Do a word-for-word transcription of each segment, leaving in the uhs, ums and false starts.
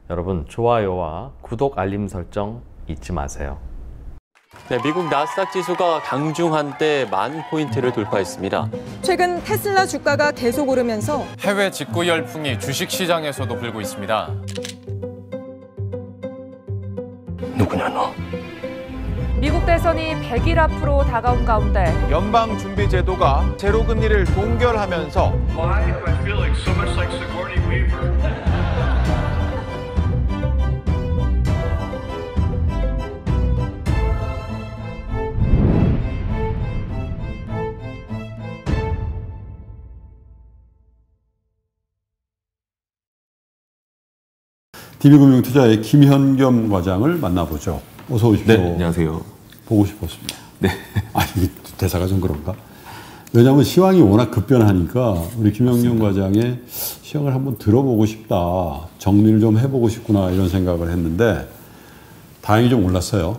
여러분 좋아요와 구독 알림 설정 잊지 마세요. 네, 미국 나스닥 지수가 강중 한때 만 포인트를 돌파했습니다. 최근 테슬라 주가가 계속 오르면서 해외 직구 열풍이 주식시장에서도 불고 있습니다. 누구냐 너? 미국 대선이 백 일 앞으로 다가온 가운데 연방준비제도가 제로금리를 동결하면서 Why am I feeling so much like Sigourney Weaver? 디비금융투자의 김현겸 과장을 만나보죠. 어서 오십시오. 네, 안녕하세요. 보고 싶었습니다. 네. 아, 이게 대사가 좀 그런가? 왜냐하면 시황이 워낙 급변하니까 우리 김현겸 과장의 시황을 한번 들어보고 싶다. 정리를 좀 해보고 싶구나 이런 생각을 했는데 다행히 좀 올랐어요.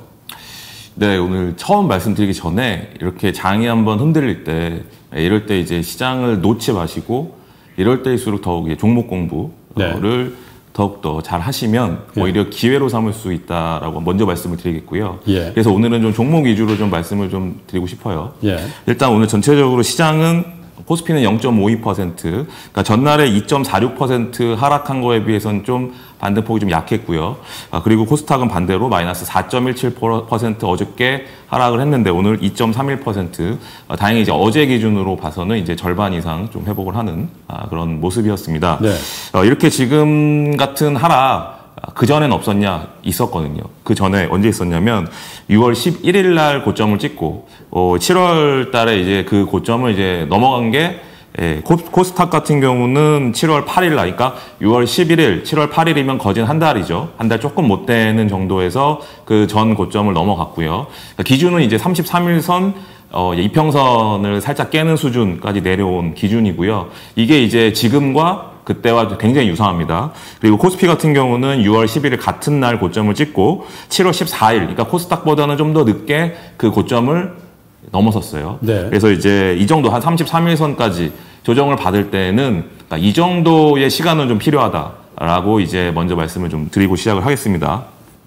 네, 오늘 처음 말씀드리기 전에 이렇게 장이 한번 흔들릴 때 이럴 때 이제 시장을 놓지 마시고 이럴 때일수록 더욱 종목 공부를 네. 더욱더 잘 하시면 예. 오히려 기회로 삼을 수 있다라고 먼저 말씀을 드리겠고요. 예. 그래서 오늘은 좀 종목 위주로 좀 말씀을 좀 드리고 싶어요. 예. 일단 오늘 전체적으로 시장은 코스피는 영 점 오이 퍼센트, 그러니까 전날에 이 점 사육 퍼센트 하락한 거에 비해서는 좀 반등폭이 좀 약했고요. 아, 그리고 코스닥은 반대로 마이너스 사 점 일칠 퍼센트 어저께 하락을 했는데 오늘 이 점 삼일 퍼센트. 아, 다행히 이제 어제 기준으로 봐서는 이제 절반 이상 좀 회복을 하는 아, 그런 모습이었습니다. 네. 어, 이렇게 지금 같은 하락 그 전엔 없었냐? 있었거든요. 그 전에 언제 있었냐면 유월 십일일 날 고점을 찍고 어, 칠월 달에 이제 그 고점을 이제 넘어간 게 예, 코, 코스닥 같은 경우는 칠월 팔일 날, 그러니까 유월 십일일, 칠월 팔일이면 거진 한 달이죠. 한 달 조금 못 되는 정도에서 그 전 고점을 넘어갔고요. 그러니까 기준은 이제 삼십삼 일선 어, 이평선을 살짝 깨는 수준까지 내려온 기준이고요. 이게 이제 지금과 그때와 굉장히 유사합니다. 그리고 코스피 같은 경우는 유월 십일일 같은 날 고점을 찍고 칠월 십사일, 그러니까 코스닥보다는 좀 더 늦게 그 고점을 넘어섰어요. 네. 그래서 이제 이 정도 한 삼십삼 일선까지 조정을 받을 때는 그러니까 이 정도의 시간은 좀 필요하다라고 이제 먼저 말씀을 좀 드리고 시작을 하겠습니다.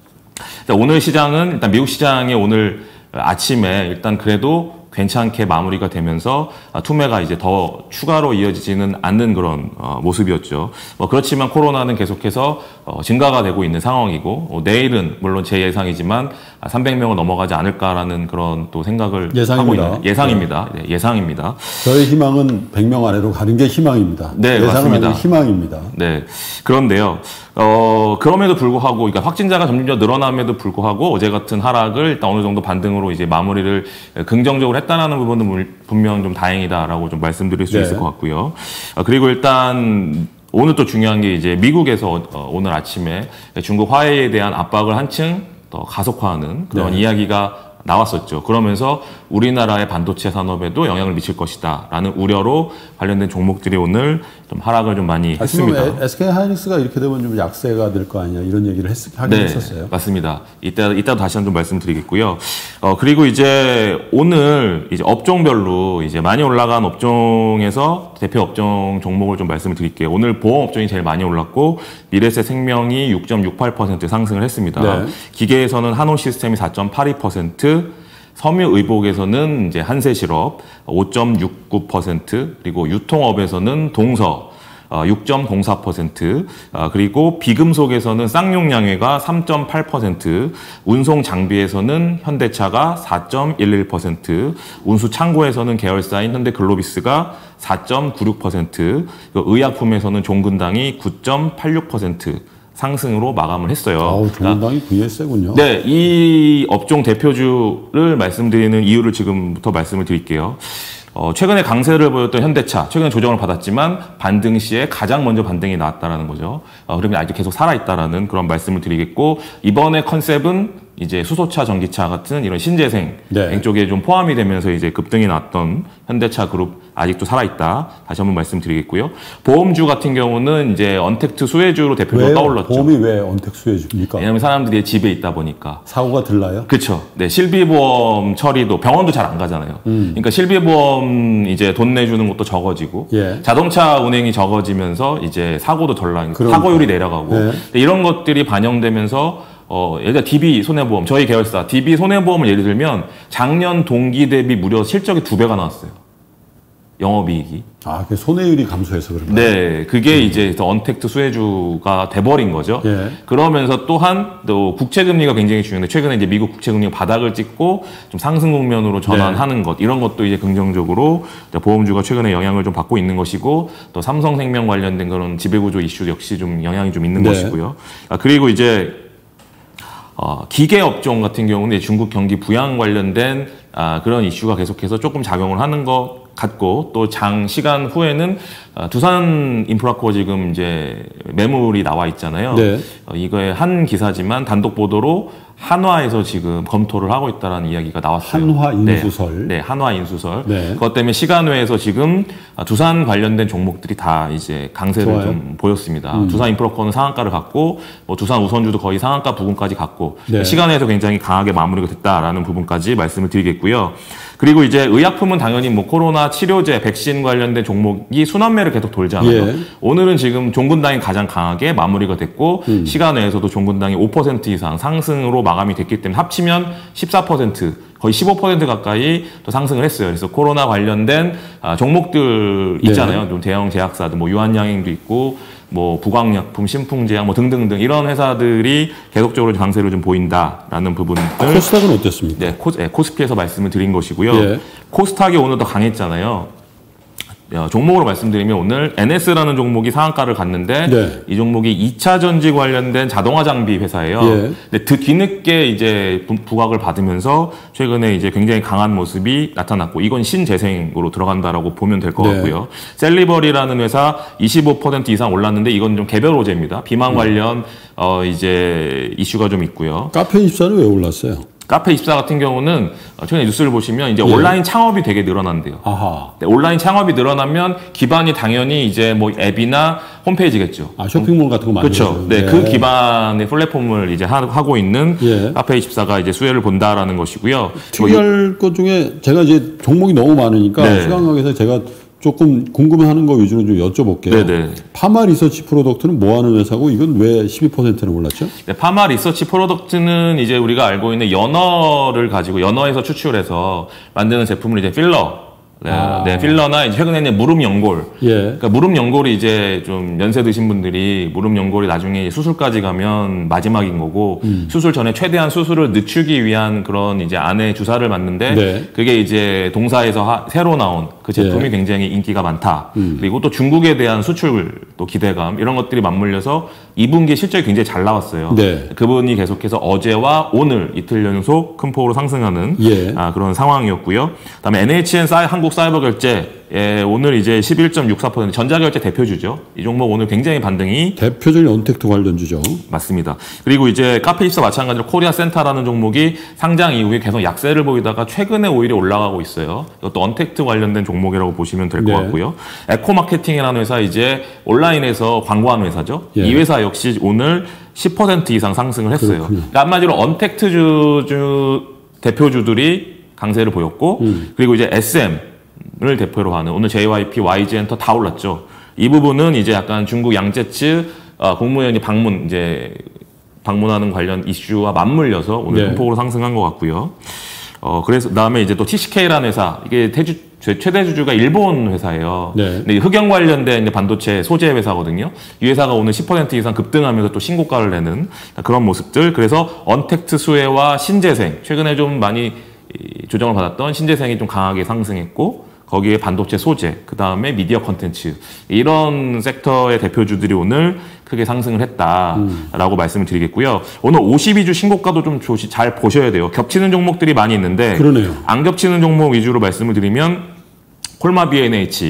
오늘 시장은 일단 미국 시장에 오늘 아침에 일단 그래도 괜찮게 마무리가 되면서 투매가 이제 더 추가로 이어지지는 않는 그런 어, 모습이었죠. 뭐 그렇지만 코로나는 계속해서 어, 증가가 되고 있는 상황이고 어, 내일은 물론 제 예상이지만 삼백 명을 넘어가지 않을까라는 그런 또 생각을 예상입니다. 하고 있는 예상입니다. 네. 네, 예상입니다. 저의 희망은 백 명 아래로 가는 게 희망입니다. 네, 예상은 맞습니다. 희망입니다. 네, 그런데요. 어, 그럼에도 불구하고, 그러니까 확진자가 점점 더 늘어남에도 불구하고 어제 같은 하락을 일단 어느 정도 반등으로 이제 마무리를 긍정적으로 했다라는 부분은 분명 좀 다행이다라고 좀 말씀드릴 수 네. 있을 것 같고요. 아, 그리고 일단 오늘 또 중요한 게 이제 미국에서 어, 오늘 아침에 중국 화웨이에 대한 압박을 한층 더 가속화하는 그런 네. 이야기가 나왔었죠. 그러면서 우리나라의 반도체 산업에도 영향을 미칠 것이다 라는 우려로 관련된 종목들이 오늘 좀 하락을 좀 많이 했습니다. 에스케이하이닉스가 이렇게 되면 좀 약세가 될 거 아니냐 이런 얘기를 했, 하긴 네, 했었어요. 맞습니다. 이따, 이따 다시 한번 좀 말씀드리겠고요. 어, 그리고 이제 오늘 이제 업종별로 이제 많이 올라간 업종에서 대표 업종 종목을 좀 말씀을 드릴게요. 오늘 보험 업종이 제일 많이 올랐고 미래세 생명이 육 점 육팔 퍼센트 상승을 했습니다. 네. 기계에서는 한온 시스템이 사 점 팔이 퍼센트, 섬유의복에서는 이제 한세실업 오 점 육구 퍼센트, 그리고 유통업에서는 동서 육 점 공사 퍼센트, 그리고 비금속에서는 쌍용양해가 삼 점 팔 퍼센트, 운송장비에서는 현대차가 사 점 일일 퍼센트, 운수창고에서는 계열사인 현대글로비스가 사 점 구육 퍼센트, 의약품에서는 종근당이 구 점 팔육 퍼센트 상승으로 마감을 했어요. 아우, 종근당이 그게 세군요. 네, 이 업종 대표주를 말씀드리는 이유를 지금부터 말씀을 드릴게요. 어, 최근에 강세를 보였던 현대차, 최근에 조정을 받았지만 반등 시에 가장 먼저 반등이 나왔다라는 거죠. 어, 그러면 아직 계속 살아있다라는 그런 말씀을 드리겠고, 이번에 컨셉은 이제 수소차, 전기차 같은 이런 신재생 네. 쪽에 좀 포함이 되면서 이제 급등이 났던 현대차 그룹 아직도 살아있다. 다시 한번 말씀드리겠고요. 보험주 같은 경우는 이제 언택트 수혜주로 대표적으로 왜요? 떠올랐죠. 보험이 왜 언택 수혜주입니까? 왜냐하면 사람들이 집에 있다 보니까. 사고가 들나요? 그렇죠. 네, 실비보험 처리도 병원도 잘 안 가잖아요. 음. 그러니까 실비보험 이제 돈 내주는 것도 적어지고 예. 자동차 운행이 적어지면서 이제 사고도 덜 나니까 그러니까. 사고율이 내려가고 네. 이런 것들이 반영되면서 어, 예를 들어 디비 손해보험 저희 계열사 디비 손해보험을 예를 들면 작년 동기 대비 무려 실적이 두 배가 나왔어요. 영업이익이. 아, 그 손해율이 감소해서 그런가요? 네, 그게 음. 이제 언택트 수혜주가 돼버린 거죠. 예. 그러면서 또한 또 국채금리가 굉장히 중요한데 최근에 이제 미국 국채금리가 바닥을 찍고 좀 상승 국면으로 전환하는 네. 것 이런 것도 이제 긍정적으로 보험주가 최근에 영향을 좀 받고 있는 것이고 또 삼성생명 관련된 그런 지배구조 이슈 역시 좀 영향이 좀 있는 네. 것이고요. 아, 그리고 이제 어, 기계업종 같은 경우는 중국 경기 부양 관련된 아, 그런 이슈가 계속해서 조금 작용을 하는 것 같고 또 장시간 후에는 어, 두산 인프라코어 지금 이제 매물이 나와 있잖아요. 네. 어, 이거의 한 기사지만 단독 보도로 한화에서 지금 검토를 하고 있다는 이야기가 나왔어요. 한화 인수설. 네, 네 한화 인수설. 네. 그것 때문에 시간외에서 지금 두산 관련된 종목들이 다 이제 강세를 좋아요. 좀 보였습니다. 음. 두산 인프라코어는 상한가를 갖고 뭐 두산 우선주도 거의 상한가 부분까지 갔고 네. 시간외에서 굉장히 강하게 마무리가 됐다라는 부분까지 말씀을 드리겠고요. 그리고 이제 의약품은 당연히 뭐 코로나 치료제, 백신 관련된 종목이 순환매를 계속 돌잖아요. 예. 오늘은 지금 종근당이 가장 강하게 마무리가 됐고 음. 시간 외에서도 종근당이 오 퍼센트 이상 상승으로 마감이 됐기 때문에 합치면 십사 퍼센트 거의 십오 퍼센트 가까이 또 상승을 했어요. 그래서 코로나 관련된 종목들 있잖아요. 네. 좀 대형 제약사들, 뭐 유한양행도 있고, 뭐 부광약품, 신풍제약, 뭐 등등등 이런 회사들이 계속적으로 강세를 좀 보인다라는 부분들. 코스닥은 어땠습니까? 네, 코, 네, 코스피에서 말씀을 드린 것이고요. 예. 코스닥이 오늘 더 강했잖아요. 종목으로 말씀드리면 오늘 엔에스라는 종목이 상한가를 갔는데 네. 이 종목이 이 차 전지 관련된 자동화 장비 회사예요. 예. 근데 그 뒤늦게 이제 부각을 받으면서 최근에 이제 굉장히 강한 모습이 나타났고 이건 신재생으로 들어간다라고 보면 될 것 네. 같고요. 셀리버리라는 회사 이십오 퍼센트 이상 올랐는데 이건 좀 개별 호재입니다. 비만 음. 관련 어 이제 이슈가 좀 있고요. 카페이십사는 왜 올랐어요? 카페이십사 같은 경우는 최근에 뉴스를 보시면 이제 예. 온라인 창업이 되게 늘어난대요. 아하. 네, 온라인 창업이 늘어나면 기반이 당연히 이제 뭐 앱이나 홈페이지겠죠. 아, 쇼핑몰 같은 거 만들죠. 그렇죠. 네, 예. 그 기반의 플랫폼을 이제 하고 있는 예. 카페이십사가 이제 수혜를 본다라는 것이고요. 특이할 것 중에 제가 이제 종목이 너무 많으니까 네. 시간 관계에서 제가 조금 궁금해하는 거 위주로 좀 여쭤볼게요. 네네. 파마 리서치 프로덕트는 뭐 하는 회사고 이건 왜 십이 퍼센트는 올랐죠? 네, 파마 리서치 프로덕트는 이제 우리가 알고 있는 연어를 가지고 연어에서 추출해서 만드는 제품을 이제 필러 네, 아. 네, 필러나 이제 최근에는 무릎 연골. 예. 그러니까 무릎 연골이 이제 좀 연세 드신 분들이 무릎 연골이 나중에 수술까지 가면 마지막인 거고 음. 수술 전에 최대한 수술을 늦추기 위한 그런 이제 안에 주사를 맞는데 네. 그게 이제 동사에서 하, 새로 나온 그 제품이 예. 굉장히 인기가 많다. 음. 그리고 또 중국에 대한 수출 또 기대감 이런 것들이 맞물려서 이 분기 실적이 굉장히 잘 나왔어요. 네. 그분이 계속해서 어제와 오늘 이틀 연속 큰 폭으로 상승하는 예. 아, 그런 상황이었고요. 그다음에 엔에이치엔 사이, 한국 사이버 결제 예, 오늘 이제 십일 점 육사 퍼센트 전자결제 대표주죠. 이 종목 오늘 굉장히 반등이 대표적인 언택트 관련주죠. 맞습니다. 그리고 이제 카페이십사 마찬가지로 코리아 센터라는 종목이 상장 이후에 계속 약세를 보이다가 최근에 오히려 올라가고 있어요. 이것도 언택트 관련된 종목이라고 보시면 될 것 네. 같고요. 에코마케팅이라는 회사 이제 온라인에서 광고하는 회사죠. 예. 이 회사 역시 오늘 십 퍼센트 이상 상승을 했어요. 그러니까 한마디로 언택트주 주 대표주들이 강세를 보였고 음. 그리고 이제 에스엠 을 대표로 하는 오늘 제이와이피, 와이지엔터 다 올랐죠. 이 부분은 이제 약간 중국 양재츠 어, 국무위원이 방문 이제 방문하는 관련 이슈와 맞물려서 오늘 큰 네. 폭으로 상승한 것 같고요. 어 그래서 그다음에 이제 또 티씨케이라는 회사 이게 태주 최대 주주가 일본 회사예요. 네. 근데 흑연 관련된 반도체 소재 회사거든요. 이 회사가 오늘 십 퍼센트 이상 급등하면서 또 신고가를 내는 그런 모습들. 그래서 언택트 수혜와 신재생 최근에 좀 많이 조정을 받았던 신재생이 좀 강하게 상승했고 거기에 반도체 소재, 그 다음에 미디어 콘텐츠 이런 섹터의 대표주들이 오늘 크게 상승을 했다라고 음. 말씀을 드리겠고요. 오늘 오십이 주 신고가도 좀 조시, 잘 보셔야 돼요. 겹치는 종목들이 많이 있는데 그러네요. 안 겹치는 종목 위주로 말씀을 드리면 콜마 비엔에이치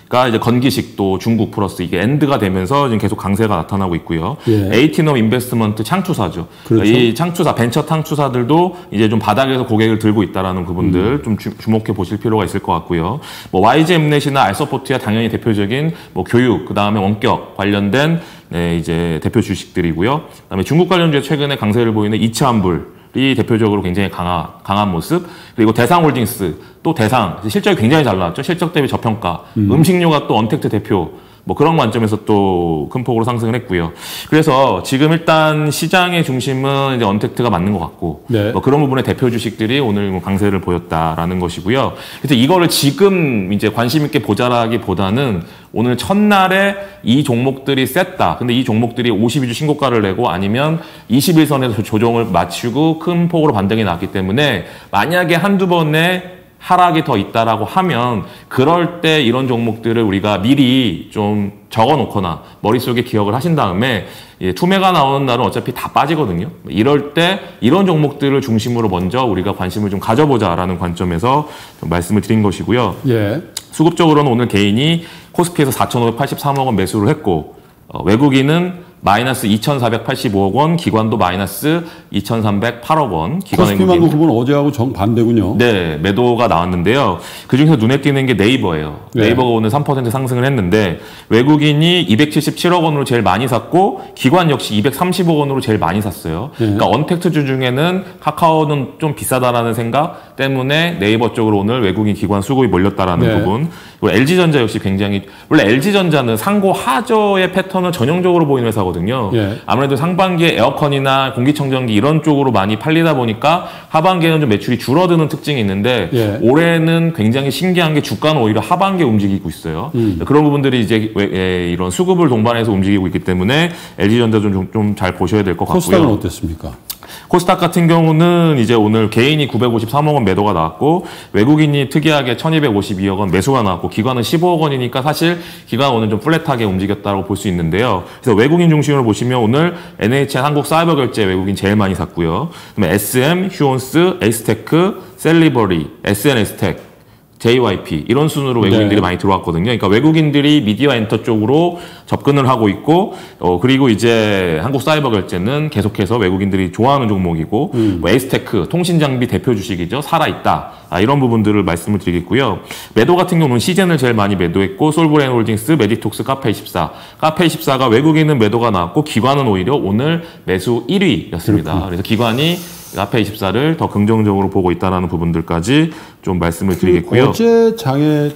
가 이제 건기식도 중국 플러스 이게 엔드가 되면서 지금 계속 강세가 나타나고 있고요. 예. 에이틴업 인베스트먼트 창투사죠. 그렇죠. 이 창투사 벤처 창투사들도 이제 좀 바닥에서 고객을 들고 있다라는 부분들 음. 좀 주, 주목해 보실 필요가 있을 것 같고요. 뭐 와이지엠넷이나 알서포트야 당연히 대표적인 뭐 교육 그 다음에 원격 관련된 네, 이제 대표 주식들이고요. 그다음에 중국 관련주에 최근에 강세를 보이는 이차환불 이 대표적으로 굉장히 강한, 강한 모습. 그리고 대상홀딩스, 또 대상. 실적이 굉장히 잘 나왔죠. 실적 대비 저평가. 음. 음식료가 또 언택트 대표. 뭐 그런 관점에서 또 큰 폭으로 상승을 했고요. 그래서 지금 일단 시장의 중심은 이제 언택트가 맞는 것 같고, 네. 뭐 그런 부분의 대표 주식들이 오늘 뭐 강세를 보였다라는 것이고요. 그래서 이거를 지금 이제 관심 있게 보자라기보다는 오늘 첫날에 이 종목들이 셌다. 근데 이 종목들이 오십이 주 신고가를 내고 아니면 이십일 선에서 조정을 맞추고 큰 폭으로 반등이 났기 때문에 만약에 한두 번의 하락이 더 있다라고 하면 그럴 때 이런 종목들을 우리가 미리 좀 적어놓거나 머릿속에 기억을 하신 다음에 투매가 나오는 날은 어차피 다 빠지거든요. 이럴 때 이런 종목들을 중심으로 먼저 우리가 관심을 좀 가져보자라는 관점에서 좀 말씀을 드린 것이고요. 예. 수급적으로는 오늘 개인이 코스피에서 사천오백팔십삼억 원 매수를 했고 어, 외국인은 마이너스 이천사백팔십오억 원, 기관도 마이너스 이천삼백팔억 원. 코스피만 놓고 어제하고 정반대군요. 네, 매도가 나왔는데요. 그중에서 눈에 띄는 게 네이버예요. 네. 네이버가 오늘 삼 퍼센트 상승을 했는데 외국인이 이백칠십칠억 원으로 제일 많이 샀고 기관 역시 이백삼십억 원으로 제일 많이 샀어요. 네. 그러니까 언택트주 중에는 카카오는 좀 비싸다라는 생각 때문에 네이버 쪽으로 오늘 외국인 기관 수급이 몰렸다라는 네. 부분. 그리고 엘지전자 역시 굉장히 원래 엘지전자는 상고 하저의 패턴을 전형적으로 보이는 회사거든요. 예. 아무래도 상반기에 에어컨이나 공기청정기 이런 쪽으로 많이 팔리다 보니까 하반기에는 좀 매출이 줄어드는 특징이 있는데 예. 올해는 굉장히 신기한 게 주가는 오히려 하반기에 움직이고 있어요. 음. 그런 부분들이 이제 이런 수급을 동반해서 움직이고 있기 때문에 엘지전자 좀 좀 잘 보셔야 될 것 같고요. 코스닥은 어땠습니까? 코스닥 같은 경우는 이제 오늘 개인이 구백오십삼억 원 매도가 나왔고 외국인이 특이하게 천이백오십이억 원 매수가 나왔고 기관은 십오억 원이니까 사실 기관 오늘 좀 플랫하게 움직였다고 볼 수 있는데요. 그래서 외국인 중심으로 보시면 오늘 엔에이치엔 한국사이버결제 외국인 제일 많이 샀고요. 그다음에 에스엠, 휴온스, 에이스테크, 셀리버리, 에스엔에스텍 제이와이피 이런 순으로 외국인들이 네. 많이 들어왔거든요. 그러니까 외국인들이 미디어 엔터 쪽으로 접근을 하고 있고 어 그리고 이제 한국사이버결제는 계속해서 외국인들이 좋아하는 종목이고 음. 뭐 에이스테크 통신장비 대표 주식이죠. 살아있다. 아, 이런 부분들을 말씀을 드리겠고요. 매도 같은 경우는 시젠을 제일 많이 매도했고 솔브레인홀딩스, 메디톡스, 카페이십사. 카페이십사가 외국인은 매도가 나왔고 기관은 오히려 오늘 매수 일 위였습니다. 그렇구나. 그래서 기관이 카페이십사를 더 긍정적으로 보고 있다는 부분들까지 좀 말씀을 드리겠고요. 어제 장의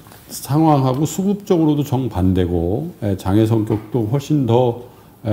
상황하고 수급적으로도 정반대고 장의 성격도 훨씬 더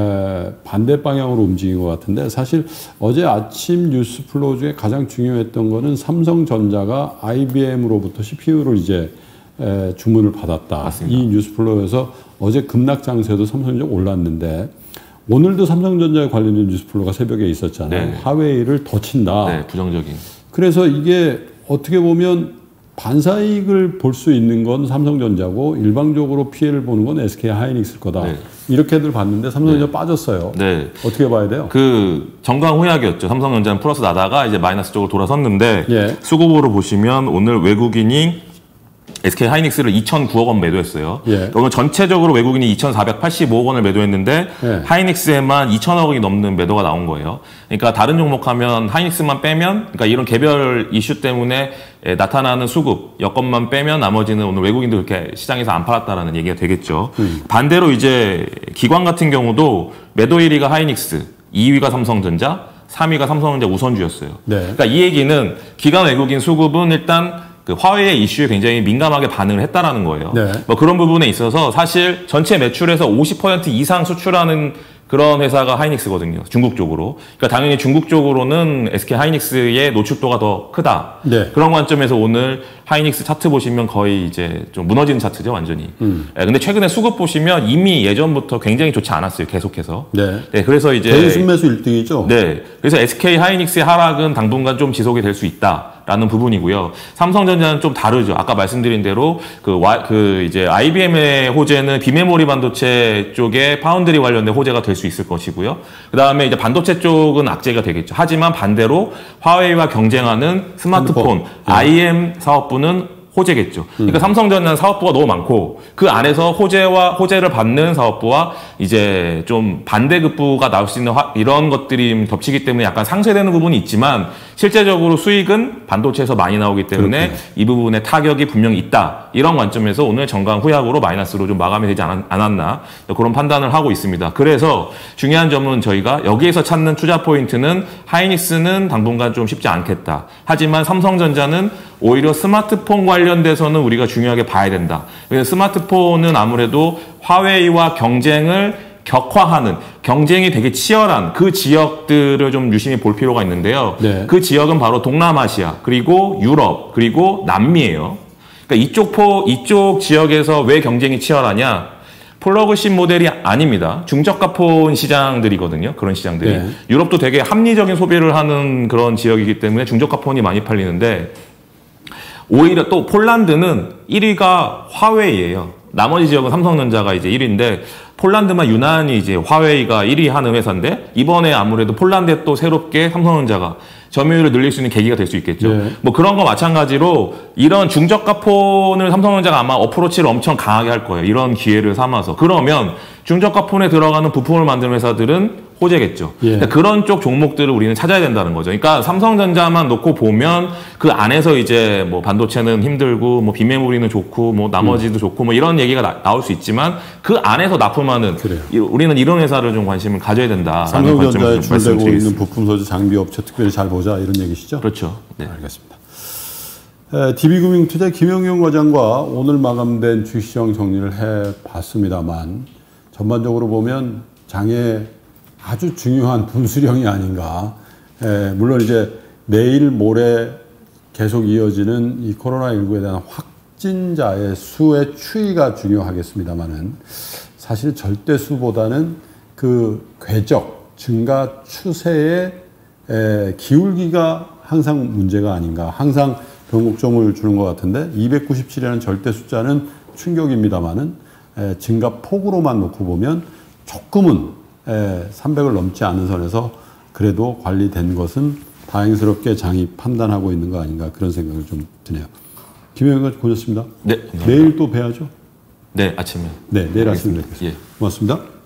반대 방향으로 움직인 것 같은데 사실 어제 아침 뉴스 플로우 중에 가장 중요했던 거는 삼성전자가 아이비엠으로부터 씨피유를 이제 주문을 받았다. 맞습니다. 이 뉴스 플로우에서 어제 급락 장세도 삼성전자 올랐는데 오늘도 삼성전자에 관련된 뉴스 플로우가 새벽에 있었잖아요. 네. 하웨이를 더 친다. 네, 부정적인. 그래서 이게 어떻게 보면 반사이익을 볼 수 있는 건 삼성전자고 일방적으로 피해를 보는 건 에스케이 하이닉스일 거다. 네. 이렇게들 봤는데 삼성전자 네. 빠졌어요. 네. 어떻게 봐야 돼요? 그 정강후약이었죠. 삼성전자는 플러스 나다가 이제 마이너스 쪽으로 돌아섰는데 예. 수급으로 보시면 오늘 외국인이 에스케이 하이닉스를 이천구억 원 매도했어요. 예. 오늘 전체적으로 외국인이 이천사백팔십오억 원을 매도했는데 예. 하이닉스에만 이천억 원이 넘는 매도가 나온 거예요. 그러니까 다른 종목하면 하이닉스만 빼면 그러니까 이런 개별 이슈 때문에 나타나는 수급 여건만 빼면 나머지는 오늘 외국인도 그렇게 시장에서 안 팔았다라는 얘기가 되겠죠. 음. 반대로 이제 기관 같은 경우도 매도 일 위가 하이닉스, 이 위가 삼성전자, 삼 위가 삼성전자 우선주였어요. 네. 그러니까 이 얘기는 기관 외국인 수급은 일단 그 화웨이 이슈에 굉장히 민감하게 반응을 했다라는 거예요. 네. 뭐 그런 부분에 있어서 사실 전체 매출에서 오십 퍼센트 이상 수출하는 그런 회사가 하이닉스거든요. 중국 쪽으로. 그러니까 당연히 중국 쪽으로는 에스케이 하이닉스의 노출도가 더 크다. 네. 그런 관점에서 오늘 하이닉스 차트 보시면 거의 이제 좀 무너지는 차트죠, 완전히. 음. 네, 근데 최근에 수급 보시면 이미 예전부터 굉장히 좋지 않았어요, 계속해서. 네. 네, 그래서 이제. 대일 순매수 일 등이죠? 네. 그래서 에스케이 하이닉스의 하락은 당분간 좀 지속이 될 수 있다. 라는 부분이고요. 삼성전자는 좀 다르죠. 아까 말씀드린 대로 그, 와, 그 이제 아이비엠의 호재는 비메모리 반도체 쪽에 파운드리 관련된 호재가 될 수 있을 것이고요. 그 다음에 이제 반도체 쪽은 악재가 되겠죠. 하지만 반대로 화웨이와 경쟁하는 스마트폰, 핸드폰. 아이엠 사업부는 호재겠죠. 그러니까 음. 삼성전자는 사업부가 너무 많고 그 안에서 호재와 호재를 받는 사업부와 이제 좀 반대급부가 나올 수 있는 화, 이런 것들이 덮치기 때문에 약간 상쇄되는 부분이 있지만 실제적으로 수익은 반도체에서 많이 나오기 때문에 그렇군요. 이 부분에 타격이 분명히 있다. 이런 관점에서 오늘 정강 후약으로 마이너스로 좀 마감이 되지 않았, 않았나 그런 판단을 하고 있습니다. 그래서 중요한 점은 저희가 여기에서 찾는 투자 포인트는 하이닉스는 당분간 좀 쉽지 않겠다. 하지만 삼성전자는 오히려 스마트폰 관련돼서는 우리가 중요하게 봐야 된다. 왜냐하면 스마트폰은 아무래도 화웨이와 경쟁을 격화하는 경쟁이 되게 치열한 그 지역들을 좀 유심히 볼 필요가 있는데요. 네. 그 지역은 바로 동남아시아 그리고 유럽 그리고 남미예요. 그러니까 이쪽 포 이쪽 지역에서 왜 경쟁이 치열하냐? 플러그십 모델이 아닙니다. 중저가 폰 시장들이거든요. 그런 시장들이. 네. 유럽도 되게 합리적인 소비를 하는 그런 지역이기 때문에 중저가 폰이 많이 팔리는데 오히려 또 폴란드는 일 위가 화웨이예요. 나머지 지역은 삼성전자가 이제 일 위인데 폴란드만 유난히 이제 화웨이가 일 위 하는 회사인데 이번에 아무래도 폴란드에 또 새롭게 삼성전자가 점유율을 늘릴 수 있는 계기가 될 수 있겠죠. 네. 뭐 그런 거 마찬가지로 이런 중저가 폰을 삼성전자가 아마 어프로치를 엄청 강하게 할 거예요. 이런 기회를 삼아서. 그러면 중저가 폰에 들어가는 부품을 만드는 회사들은 호재겠죠. 예. 그런 쪽 종목들을 우리는 찾아야 된다는 거죠. 그러니까 삼성전자만 놓고 보면 그 안에서 이제 뭐 반도체는 힘들고 뭐 비메모리는 좋고 뭐 나머지도 음. 좋고 뭐 이런 얘기가 나, 나올 수 있지만 그 안에서 납품하는 그래요. 이, 우리는 이런 회사를 좀 관심을 가져야 된다. 삼성전자에 줄되고 있는 부품 소재 장비 업체 특별히 잘 보자 이런 얘기시죠? 그렇죠. 네. 알겠습니다. 디비금융투자 김영용 과장과 오늘 마감된 주시장 정리를 해봤습니다만 전반적으로 보면 장에 아주 중요한 분수령이 아닌가. 에, 물론 이제 내일 모레 계속 이어지는 이 코로나십구에 대한 확진자의 수의 추이가 중요하겠습니다만은 사실 절대 수보다는 그 궤적 증가 추세의 에, 기울기가 항상 문제가 아닌가. 항상 변곡점을 주는 것 같은데 이백구십칠이라는 절대 숫자는 충격입니다만은 에, 증가 폭으로만 놓고 보면 조금은 에, 삼백을 넘지 않은 선에서 그래도 관리된 것은 다행스럽게 장이 판단하고 있는 거 아닌가 그런 생각을 좀 드네요. 김영현 과장 고맙습니다. 네. 내일 또 뵈야죠? 네, 아침에. 네, 내일 아침에 뵙겠습니다. 예. 고맙습니다.